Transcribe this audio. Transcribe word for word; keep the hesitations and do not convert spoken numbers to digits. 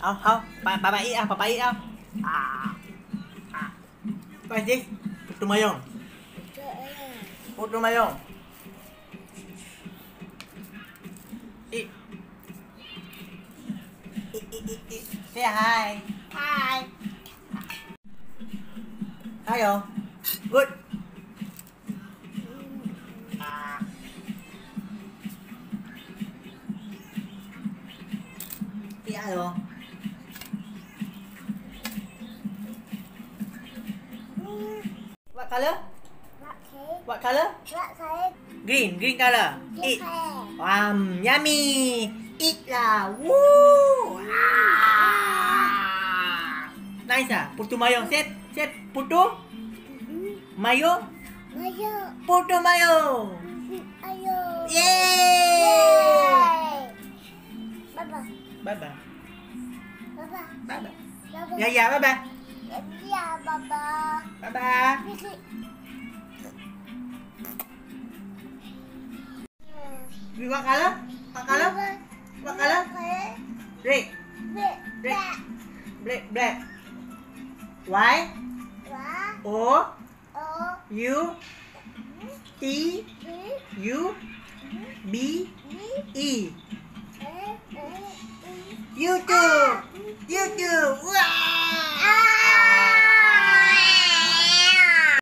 Không, không, bà, bà, bà eat out, Papa eat out. Ah. Ah. What is this? Putu mayong. Putu mayong. Eat. Eat, eat, eat, eat. Say hi. Hi. Ayo. Good. Ah. Eat ayo. What color? What color? Green, green color. Eat. Um, yummy. Eat lah. Woo. Ah. Nice ah. Putu mayong. Set, set. Putu. Mayo. Putu mayo. Yeay. Bye bye. Bye bye. Bye bye. Ya ya bye bye. Ya baba. Bye bye. What color? What color? What color? Red. Red. Black. Black. Y. O. U. T. U. B. E.